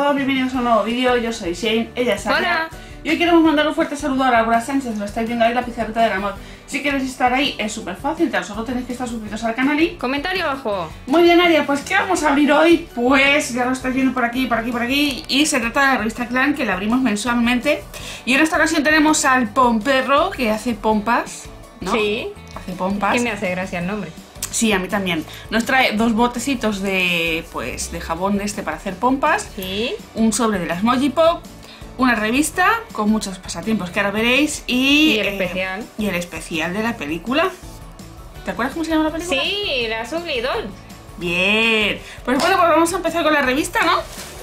todos, bienvenidos a un nuevo vídeo. Yo soy Shane, ella es Sara. Hola. Y hoy queremos mandar un fuerte saludo a Laura Sánchez, lo estáis viendo ahí, la pizarrita del amor. Si queréis estar ahí es súper fácil, tan solo tenéis que estar suscritos al canal y... Comentario abajo. Muy bien, Aria, pues ¿qué vamos a abrir hoy? Pues ya lo estáis viendo por aquí, por aquí, por aquí. Y se trata de la revista Clan, que la abrimos mensualmente. Y en esta ocasión tenemos al Pomperro, que hace pompas, ¿no? Sí. Hace pompas. Que me hace gracia el nombre. Sí, a mí también. Nos trae 2 botecitos de, pues, de jabón de este para hacer pompas. Sí. Un sobre de las Moji Pop. Una revista con muchos pasatiempos que ahora veréis. Y el especial. Y el especial de la película. ¿Te acuerdas cómo se llama la película? Sí, la Ugly Doll. Bien. Pues bueno, pues vamos a empezar con la revista, ¿no?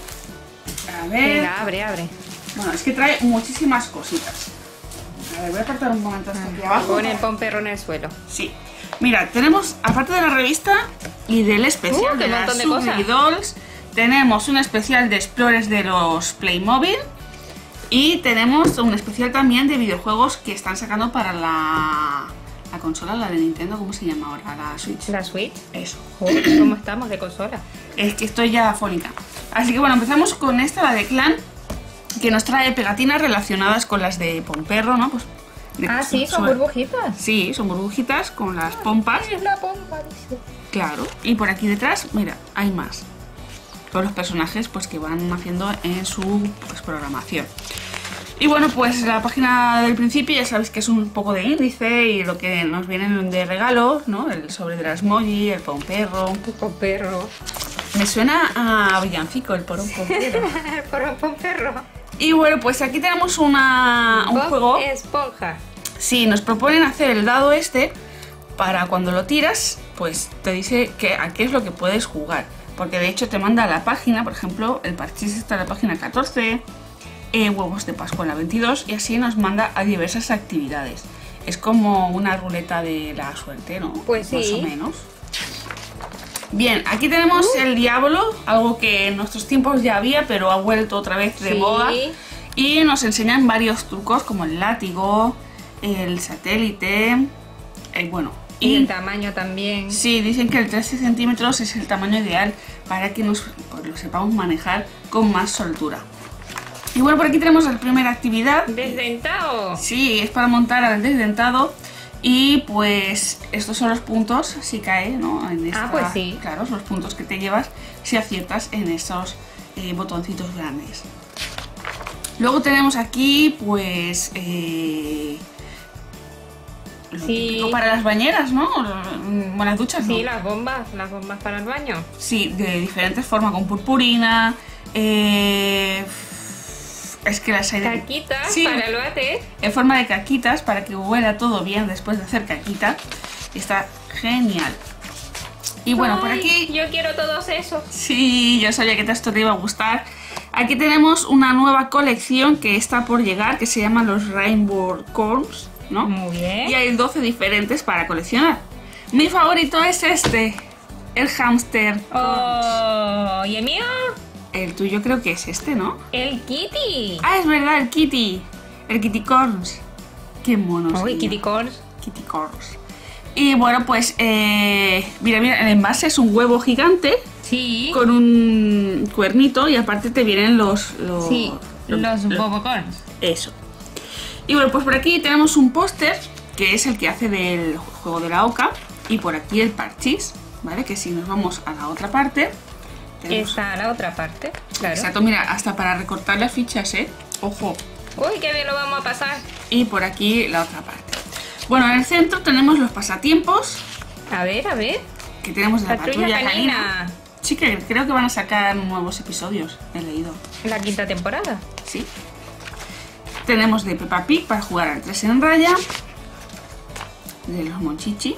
A ver. Venga, abre. Bueno, es que trae muchísimas cositas. A ver, voy a apartar un momento hasta aquí abajo. Pon el pomperro en el suelo. Sí. Mira, tenemos, aparte de la revista y del especial de qué las montón de cosas. Ugly Dolls, tenemos un especial de Explorers de los Playmobil y tenemos un especial también de videojuegos que están sacando para la consola, la de Nintendo, ¿cómo se llama ahora? La Switch. La Switch. Eso. ¿Cómo estamos de consola? Es que estoy ya afónica. Así que bueno, empezamos con esta, la de Clan, que nos trae pegatinas relacionadas con las de Pomperro, ¿no? Pues, Sí, son burbujitas. Sí, son burbujitas con las pompas. Es la pompa, dice. Claro, y por aquí detrás, mira, hay más. Con los personajes pues que van haciendo en su programación. Y bueno, pues la página del principio ya sabéis que es un poco de índice y lo que nos vienen de regalo, ¿no? El sobre de las Moji, el Pomperro. Tu pomperro. Me suena a villancico el porón Pomperro. Por un pomperro. Y bueno, pues aquí tenemos un juego. Esponja. Sí, nos proponen hacer el dado este para cuando lo tiras, pues te dice a qué es lo que puedes jugar. Porque de hecho te manda a la página, por ejemplo, el parchís está en la página 14, huevos de Pascua en la 22 y así nos manda a diversas actividades. Es como una ruleta de la suerte, ¿no? Pues sí. Más o menos. Bien, aquí tenemos el diablo, algo que en nuestros tiempos ya había, pero ha vuelto otra vez de moda. Y nos enseñan varios trucos como el látigo, el satélite, bueno. Y el tamaño también. Sí, dicen que el 13 centímetros es el tamaño ideal para que lo sepamos manejar con más soltura. Y bueno, por aquí tenemos la primera actividad. Desdentado. Sí, es para montar al desdentado. Y pues estos son los puntos si cae, ¿no? En esta, pues sí. Claro, son los puntos que te llevas si aciertas en esos botoncitos grandes. Luego tenemos aquí pues lo típico para las bañeras, ¿no? Buenas duchas, ¿no? Sí, las bombas para el baño. Sí, de diferentes formas, con purpurina, es que las hay de... Caquitas, sí, para el bate. En forma de caquitas, para que huela todo bien después de hacer caquita. Está genial. Y bueno, por aquí... Yo quiero todos esos. Sí, yo sabía que esto te iba a gustar. Aquí tenemos una nueva colección que está por llegar, que se llama los Rainbow Corns, ¿no? Muy bien. Y hay 12 diferentes para coleccionar. Mi favorito es este, el Hamster Corns. Oh, ¿y el mío? El tuyo creo que es este, ¿no? El Kitty. Ah, es verdad, el Kitty. El Kitty Corns. Qué mono. Uy, Kitty Corns. Kitty Corns. Y bueno, pues, mira, el envase es un huevo gigante. Sí. Con un cuernito y aparte te vienen los Bobocorns. Eso. Y bueno, pues por aquí tenemos un póster que es el que hace del juego de la oca. Y por aquí el parchís, ¿vale? Que si nos vamos a la otra parte... Está la otra parte, claro. Exacto, mira, hasta para recortar las fichas, ¿eh? Ojo. Uy, qué bien lo vamos a pasar. Y por aquí la otra parte. Bueno, en el centro tenemos los pasatiempos. A ver. Que tenemos de la patrulla canina. canina. Sí, que creo que van a sacar nuevos episodios, he leído. La 5ª temporada. Sí. Tenemos de Peppa Pig para jugar al 3 en raya. De los Monchichi.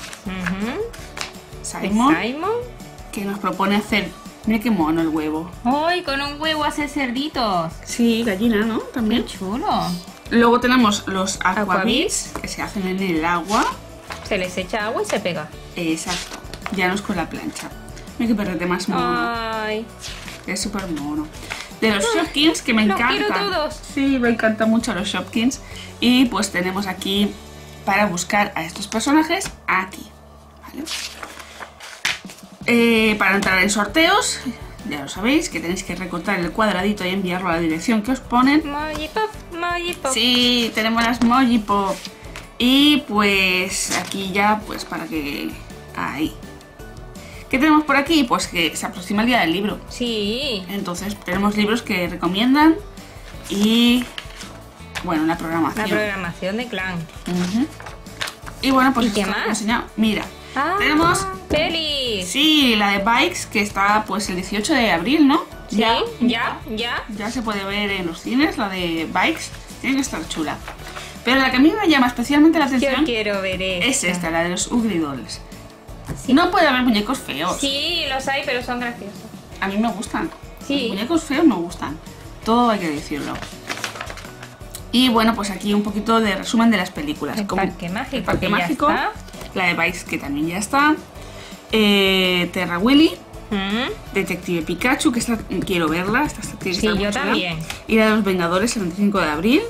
Simon. Que nos propone hacer... Mira qué mono el huevo. ¡Uy, con un huevo hace cerditos! Sí, gallina, ¿no? También. ¡Qué chulo! Luego tenemos los Aquabits, que se hacen en el agua. Se les echa agua y se pega. Exacto. Ya no es con la plancha. Mira que perrete más mono. ¡Ay! Es súper mono. De los Shopkins, que me encantan. ¡Los quiero todos! Sí, me encantan mucho los Shopkins. Y pues tenemos aquí para buscar a estos personajes aquí. ¿Vale? Para entrar en sorteos ya lo sabéis, que tenéis que recortar el cuadradito y enviarlo a la dirección que os ponen. Moji Pop, Moji Pop. Sí, tenemos las Moji Pop. Y pues aquí ya, pues para que... Ahí. ¿Qué tenemos por aquí? Pues que se aproxima el día del libro. Sí. Entonces tenemos libros que recomiendan y... Bueno, la programación. La programación de Clan. Ujú. Y bueno, pues ¿Y qué esto más? os he enseñado. Mira, Ah, tenemos... pelis. Sí, la de Bikes, que está pues el 18 de abril, ¿no? Sí, ya. Ya se puede ver en los cines, la de Bikes. Tiene que estar chula. Pero la que a mí me llama especialmente la Yo atención quiero ver es esta, la de los Ugly Dolls. Sí. No puede haber muñecos feos. Sí, los hay, pero son graciosos. A mí me gustan. Sí. Los muñecos feos me gustan. Todo hay que decirlo. Y bueno, pues aquí un poquito de resumen de las películas. El Parque Mágico, El Parque que ya Mágico. está. La de Bikes, que también ya está. Terra Willy. Detective Pikachu, que esta quiero verla. Esta tiene que Sí, estar muy yo chula. también. Y la de los Vengadores el 25 de abril.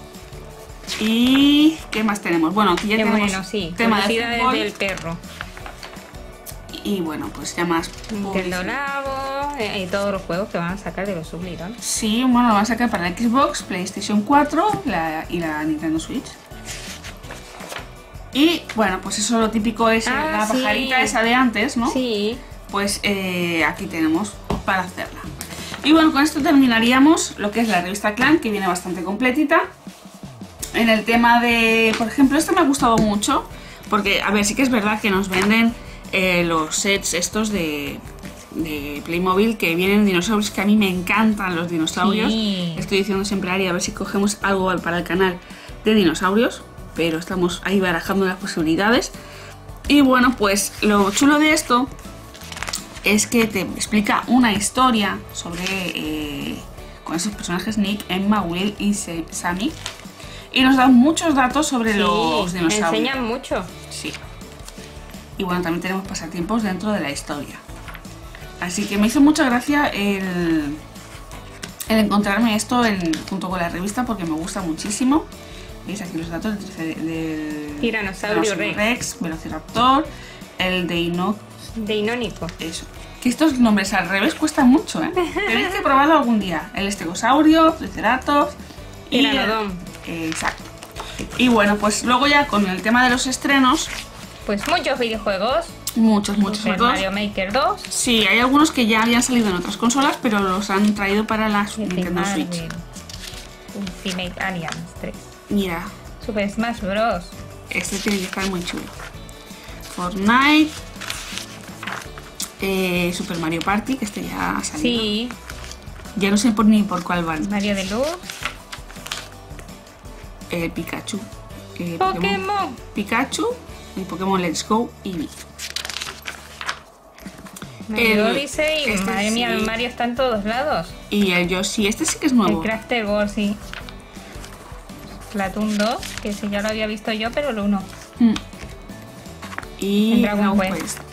¿Y qué más tenemos? Bueno, aquí ya Qué tenemos bueno, sí. tema de Curiosidades fútbol. del perro. Y bueno, pues ya más Nintendo publicidad. Labo y todos los juegos que van a sacar de los Ugly Dolls. Sí, bueno, lo van a sacar para la Xbox, PlayStation 4 y la Nintendo Switch. Y bueno, pues eso lo típico es la sí. pajarita esa de antes, ¿no? Sí. Pues aquí tenemos para hacerla. Y bueno, con esto terminaríamos lo que es la revista Clan, que viene bastante completita. En el tema de, por ejemplo, este me ha gustado mucho, porque, a ver, sí que es verdad que nos venden los sets estos de Playmobil, que vienen dinosaurios, que a mí me encantan los dinosaurios. Sí. Estoy diciendo siempre a Ari a ver si cogemos algo para el canal de dinosaurios, pero estamos ahí barajando las posibilidades. Y bueno, pues lo chulo de esto es que te explica una historia sobre con esos personajes Nick, Emma, Will y Sammy, y nos da muchos datos sobre los dinosaurios. Enseñan mucho. Sí. Y bueno, también tenemos pasatiempos dentro de la historia. Así que me hizo mucha gracia el encontrarme esto junto con la revista, porque me gusta muchísimo. ¿Veis aquí los datos del Tiranosaurio Rex, Velociraptor, el Deinónico. Eso. Que estos nombres al revés cuestan mucho, ¿eh? Tenéis que probarlo algún día. El estegosaurio, Triceratops y Tiranodon. Exacto. Y bueno, pues luego ya con el tema de los estrenos, Pues muchos videojuegos. muchos Super juegos. Mario Maker 2. Sí, hay algunos que ya habían salido en otras consolas, pero los han traído para la Nintendo Switch. Ultimate Alliance 3. Mira, Super Smash Bros. este tiene que estar muy chulo. Fortnite, Super Mario Party, que este ya ha salido. Sí. Ya no sé ni por cuál van. Mario Deluxe. Pikachu. Pokémon. Pikachu, y Pokémon Let's Go Eevee. Mario Odyssey. este Madre mía, sí. el Mario está en todos lados. Y el Yoshi, este sí que es El nuevo. Crafter World, sí. Splatoon 2, que ese ya lo había visto yo, pero el 1. Mm. Y El Dragon Dragon Quest. Quest.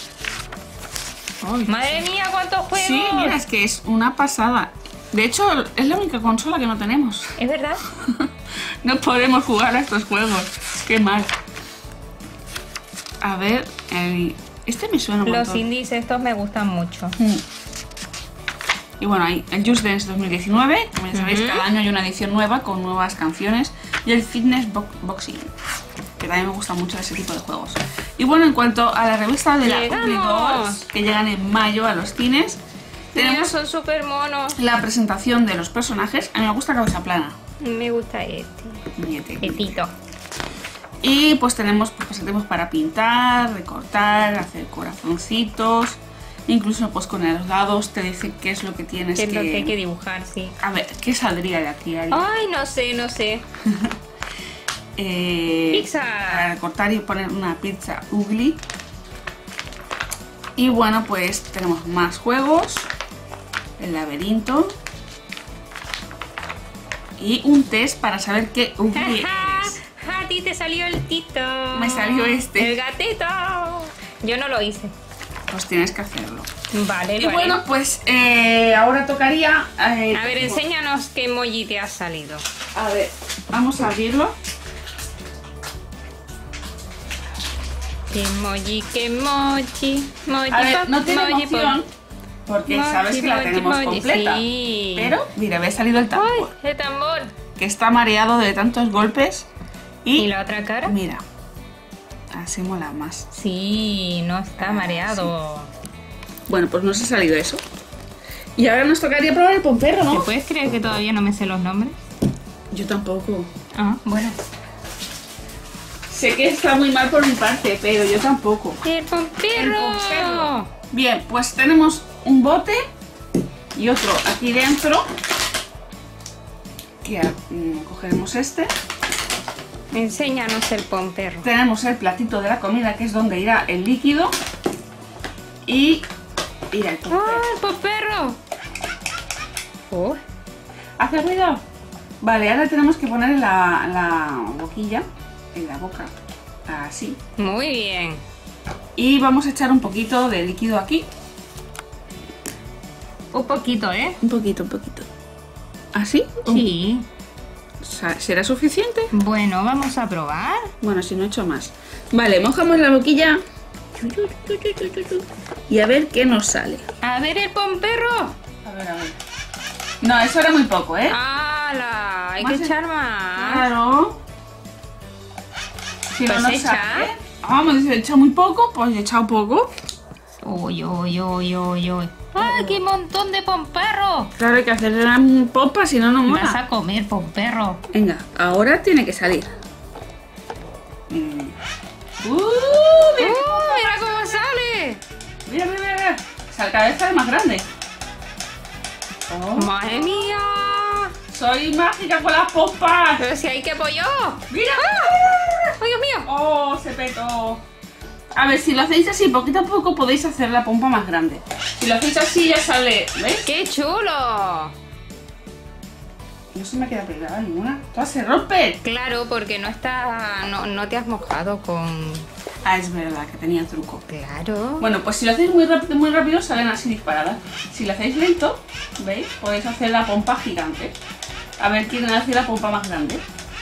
Ay, Madre mía, cuántos juegos. sí, mira, es que es una pasada. De hecho, es la única consola que no tenemos. Es verdad. No podemos jugar a estos juegos. Qué mal. A ver, este me suena un Los montón. indies estos me gustan mucho. Mm. Y bueno, hay el Just Dance 2019, como ya sabéis, Ujú. cada año hay una edición nueva con nuevas canciones. Y el Fitness Boxing, que también me gusta mucho ese tipo de juegos. Y bueno, en cuanto a la revista de la ¡Llegamos! Ugly Dolls, que llegan en mayo a los cines, Mira, tenemos son súper monos. la presentación de los personajes. A mí me gusta Cabeza Plana. Me gusta este. Petito. Y pues tenemos pasatiempos para pintar, recortar, hacer corazoncitos. Incluso pues con los dados te dice qué es lo que tienes Que es lo que hay que dibujar, sí. A ver, ¿qué saldría de aquí, Ari? Ay, no sé. Pizza. Para recortar y poner una pizza ugly. Y bueno, pues tenemos más juegos. El laberinto. Y un test para saber qué ugly eres. A ti te salió el tito. Me salió este. El gatito. Yo no lo hice. Pues tienes que hacerlo. Vale, Y lo haré. bueno, pues ahora tocaría... A ver, enséñanos qué emoji te ha salido. A ver, vamos a abrirlo. Qué emoji, qué emoji. Emoji A ver, pop, no tiene emoji pop. emoción, Porque sabes que la tenemos completa. Sí. Pero, mira, me ha salido el tambor. ¡Ay, el tambor! Que está mareado de tantos golpes. ¿Y la otra cara? Mira, así mola más. Sí, no está mareado. Bueno, pues nos ha salido eso. Y ahora nos tocaría probar el pomperro, ¿Te ¿no? puedes creer que todavía no me sé los nombres? Yo tampoco. Ah, bueno. Sé que está muy mal por mi parte, pero yo tampoco. ¡El pomperro! El pomperro. Bien, pues tenemos un bote y otro aquí dentro. Que cogeremos este. Enséñanos el pomperro. Tenemos el platito de la comida, que es donde irá el líquido. Y irá el pomperro. ¡Ah, el pomperro! Oh, ¿Hace ruido? Vale, ahora tenemos que poner la boquilla en la boca. Así. muy bien. Y vamos a echar un poquito de líquido aquí. Un poquito, ¿eh? Un poquito, un poquito. ¿Así? Sí. ¿Será suficiente? Bueno, vamos a probar. Bueno, si no he hecho más. Vale, mojamos la boquilla. Y a ver qué nos sale. A ver el pomperro. A ver, a ver. No, eso era muy poco, ¿eh? ¡Hala! Hay Más que echar más. Claro. Si Pues nos echa. sale. Vamos, si he echado muy poco, pues he echado poco. Uy, uy, uy, uy, uy. ¡Ah, qué montón de pomperro! Claro, hay que hacer una popa, si no, no Vas mola. a comer pomperro. Venga, ahora tiene que salir. Mira, ¡Mira cómo sale! mira, mira, mira. Cada vez sale más grande. Oh, ¡Madre mía! soy mágica con las pompas. Pero si hay que pollo. Mira. ¡Ay, Dios mío! Oh, se petó. A ver, si lo hacéis así poquito a poco podéis hacer la pompa más grande. Si lo hacéis así ya sale, ¿veis? ¡Qué chulo! No se me queda pegada ninguna. Todas se rompen. Claro, porque no está. No te has mojado con. Ah, es verdad que tenía truco. Claro. Bueno, pues si lo hacéis muy rápido salen así disparadas. Si lo hacéis lento, ¿veis? Podéis hacer la pompa gigante. A ver quién hace la pompa más grande.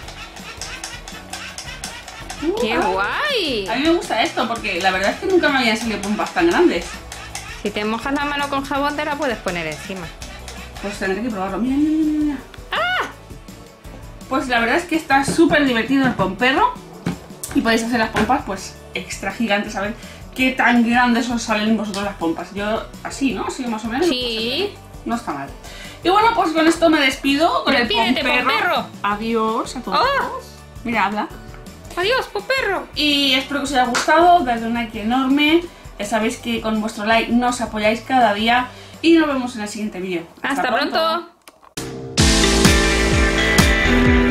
¡Qué guay! A mí me gusta esto porque la verdad es que nunca me habían salido pompas tan grandes. Si te mojas la mano con jabón, te la puedes poner encima. Pues tendré que probarlo. Mira, mira, mira, mira. ¡Ah! Pues la verdad es que está súper divertido el pomperro. Y podéis hacer las pompas pues extra gigantes. A ver qué tan grandes os salen vosotros las pompas. Yo así, ¿no? Así más o menos. Sí. No está mal. Y bueno, pues con esto me despido. Con el Despídete, pomperro. pomperro. Adiós a todos. ¡Oh! Mira, habla. ¡Adiós, pomperro! Y espero que os haya gustado. Dadle un like enorme. Ya sabéis que con vuestro like nos apoyáis cada día. Y nos vemos en el siguiente vídeo. ¡Hasta pronto!